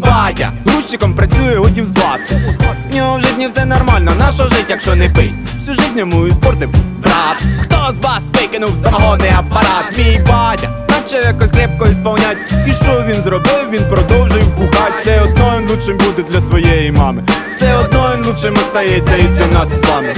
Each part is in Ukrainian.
батя грузчиком працює годів з 20. В нього в житті все нормально, на що жить, якщо не пить? Всю життя йому іспортив брат. Хто з вас викинув самогонний апарат? Мій батя наче якось крепко ісполнять. І що він зробив? Він продовжив бухать. Все одно він лучшим буде для своєї мами. Все одно він лучшим остається і для нас з вами.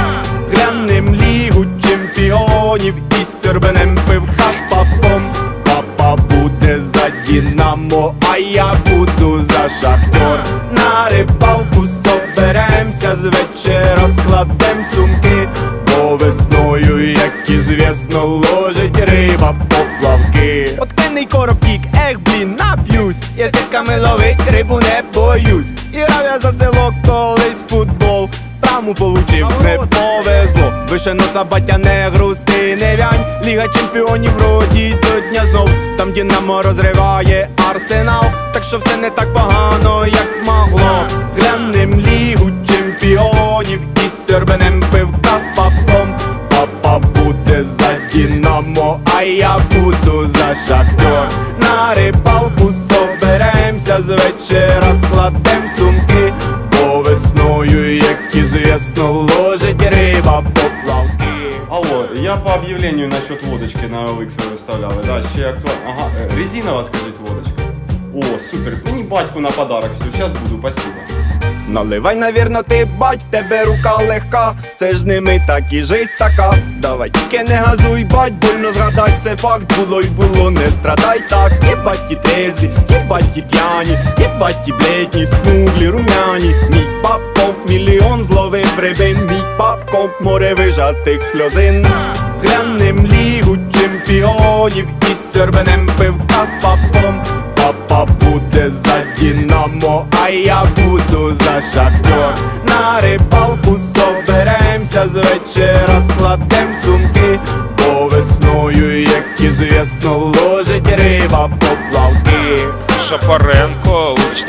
Глянем Лігу чемпіонів із сьорбанем пивка з папом. Папа буде за Динамо, а я буду за Шахтер. На рибалку соберемся, з вечора складем сумки, бо весною, як ізвісно, ложить риба поплавки. Откинний короб втік, ех блін, нап'юсь, язиками ловить рибу не боюсь. І грав я за село колись футбол, травму получив, не повезло. Вище носа, батя, не грусти, не вянь. Ліга чемпіонів вроді сьогодні знов. Там Динамо розриває Арсенал, так що все не так погано, як могло. Глянем Лігу чемпіонів із сьорбанем пивка з папом. Папа буде за Динамо, а я буду за Шахтер. На рибалку соберемся, з вечора складем сумки, бо весною, як ізвісно, ложить риба поплавки. Алло, я по объявлению насчет водочки на OLX вы выставляли, да, ще актуально. Ага, резинова, скажите, водочка. О, супер, мені батьку на подарок, все, сейчас буду, спасибо. Наливай, навірно, ти, бать, в тебе рука легка. Це ж не ми такі, жизнь така. Давай тільки не газуй, бать, больно згадай, це факт, було й було, не страдай так. Єбать ті трезві, єбать ті п'яні, єбать ті бледні, смуглі, румяні. Мій папко мільйон зловив рибин, мій папко море вижатих сльозин. Глянем Лігу чемпіонів із сьорбанем пивка з папом. Папа буде за Динамо, а я буду за Шахтер. На рибалку соберемся, з вечора складем сумки, бо весною, як ізвісно, ложить риба поплавки. Шапаренко, вибачте,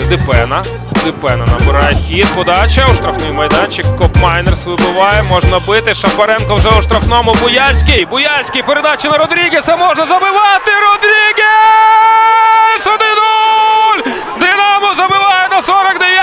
Дипена набирає хід, подача у штрафний майданчик, Коп Майнерс вибиває, можна бити, Шапаренко вже у штрафному, Буяльський, передача на Родрігеса, можна забивати, Родрігес! 1-0! Динамо забиває на 49